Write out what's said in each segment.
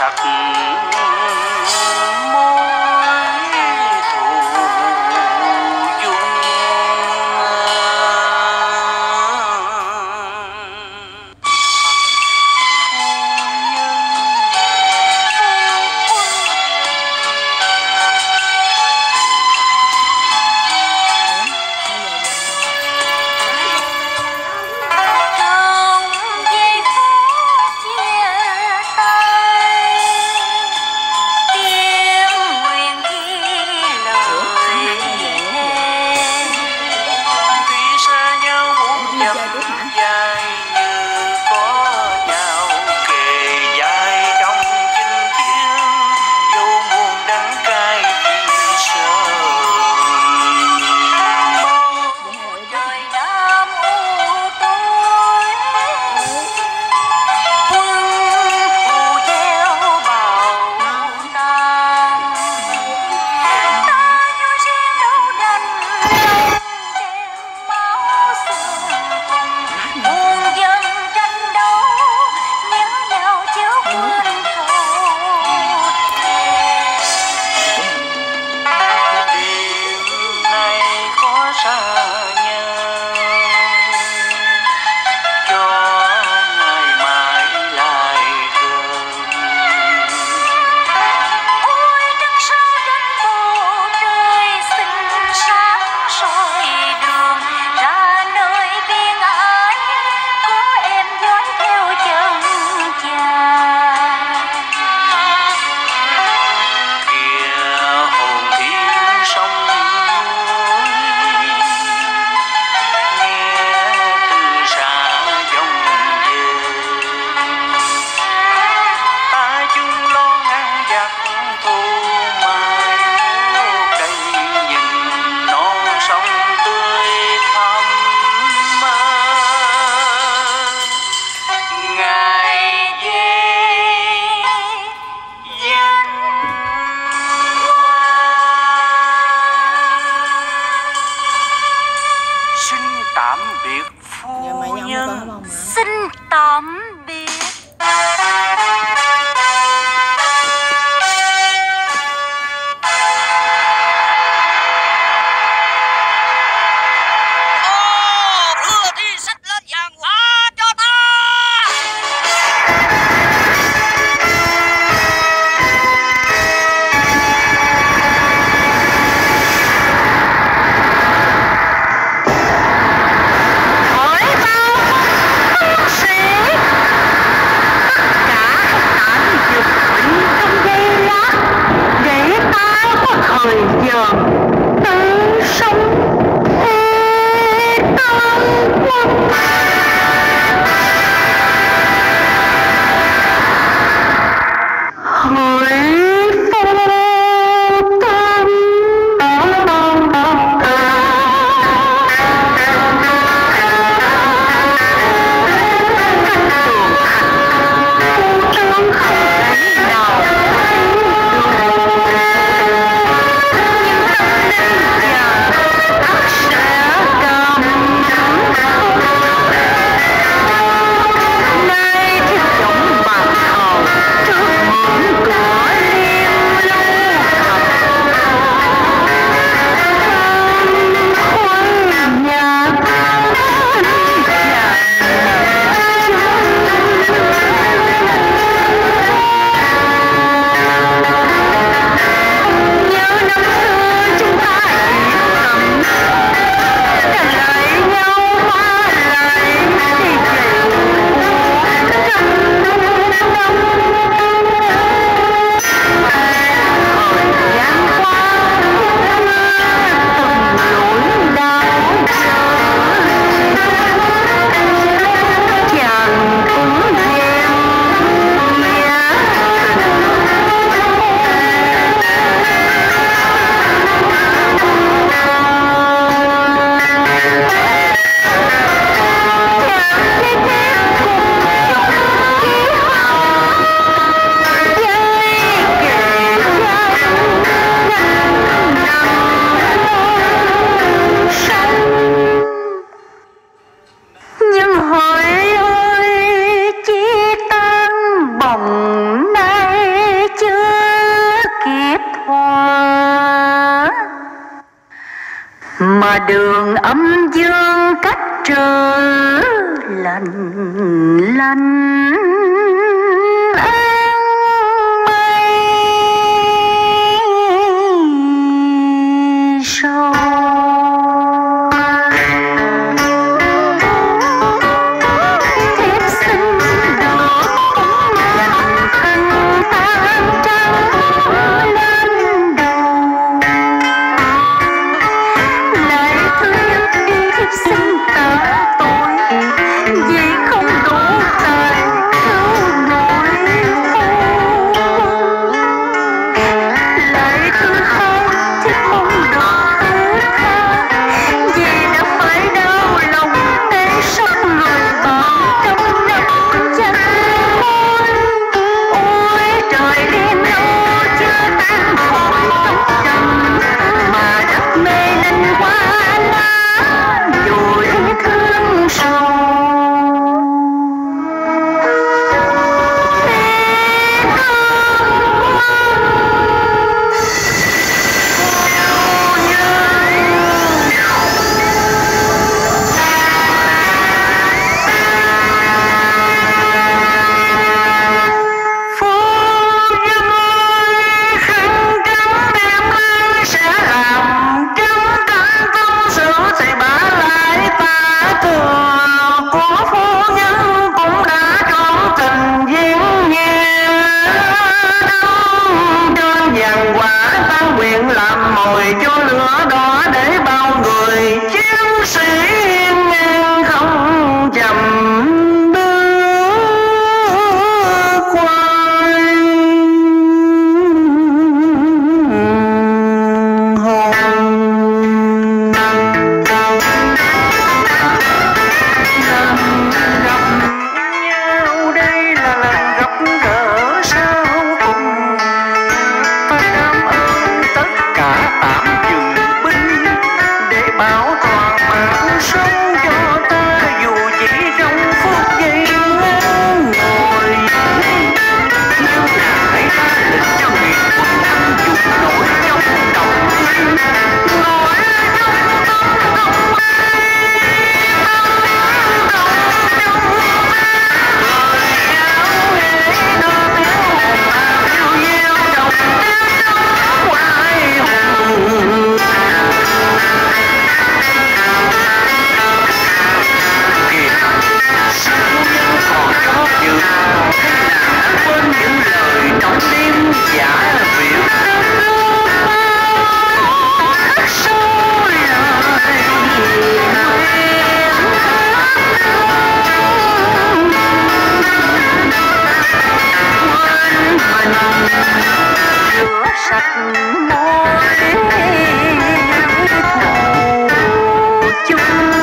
sắc môi thù dung. dò đường âm dương cách trở lạnh lạnh áng mây sâu. Thiếp xin được dành thân tan trắng lên đầu. Lại thứ nhất đi thiếp xin tạ tội vì không đủ tài cứu nỗi khổ. Lại thứ hai thiếp mong được thứ tha vì đã phải đau lòng để sống người bạn trong năm danh môi. Ôi trời đêm đâu chưa tan khỏi tóc trần mà đất mê linh hoa lá vùi thương sầu. Làm mồi cho lửa đỏ để bao người chiến sĩ ngang không chậm bước quay hồn. Lần gặp nhau đây là lần gặp gỡ sau cùng. Ta cảm ơn tất cả tạm dừng binh để bảo toàn mạng sống cho ta dù chỉ trong phút giây ngắn ngồi. Nếu lại ta lịch cho miền quân anh chụp nổi trong đồng linh ngồi trong tâm không sạch môi thù chung.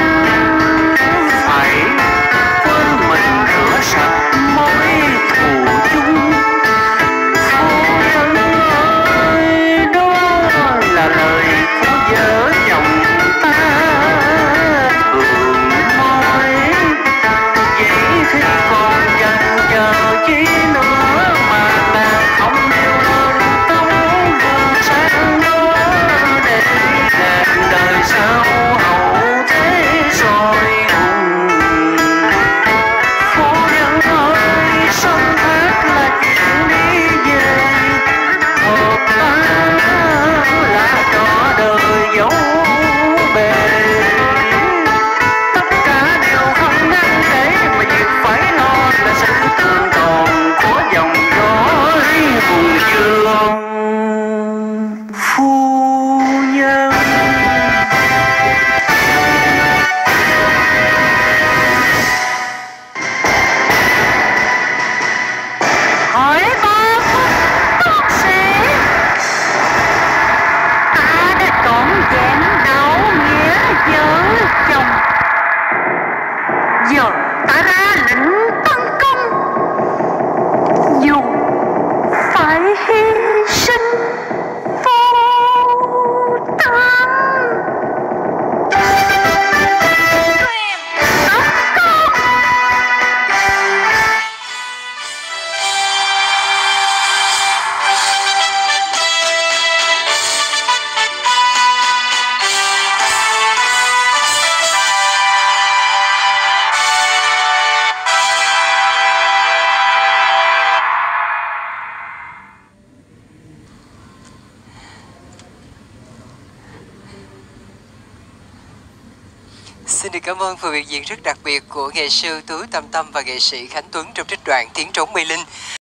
Phải quên mình rửa sạch mối thù chung. Phu nhân ơi, đó là lời của vợ chồng ta thường nói. Vậy thì còn chần chờ chi nữa mà nàng không nêu lên tấm gương sáng đó để ngàn đời sau hậu thế soi hùng. Phu nhân ơi, sông thác là chuyện đi về, hợp ta là trò đời dấu bề. Tất cả đều không đáng kể mà việc phải lo là sự tường tồn của dòng dõi vùng dương. Phu nhân hỏi ta bác sĩ, ta đã trọn vẹn đạo nghĩa vợ chồng. Giờ ta ra lệnh tấn công dù phải hy sinh vô tâm. Xin được cảm ơn phần biểu diễn rất đặc biệt của nghệ sư Tú Tâm Tâm và nghệ sĩ Khánh Tuấn trong trích đoạn Tiếng Trống Mây Linh.